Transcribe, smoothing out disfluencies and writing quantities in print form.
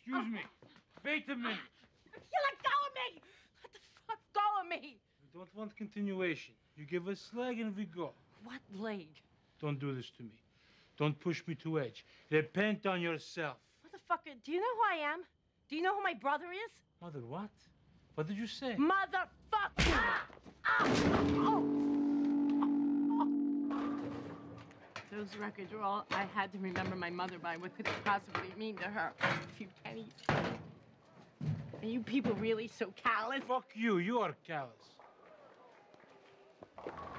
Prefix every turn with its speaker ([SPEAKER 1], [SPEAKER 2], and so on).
[SPEAKER 1] Excuse me. Wait a minute.
[SPEAKER 2] You let go of me! Let the fuck go of me!
[SPEAKER 1] We don't want continuation. You give us leg and we go.
[SPEAKER 2] What leg?
[SPEAKER 1] Don't do this to me. Don't push me to edge. Repent on yourself.
[SPEAKER 2] Motherfucker, do you know who I am? Do you know who my brother is?
[SPEAKER 1] Mother, what? What did you say?
[SPEAKER 2] Motherfucker! Oh. Those records were all I had to remember my mother by. What could they possibly mean to her? A few pennies. Are you people really so callous?
[SPEAKER 1] Fuck you. You are callous.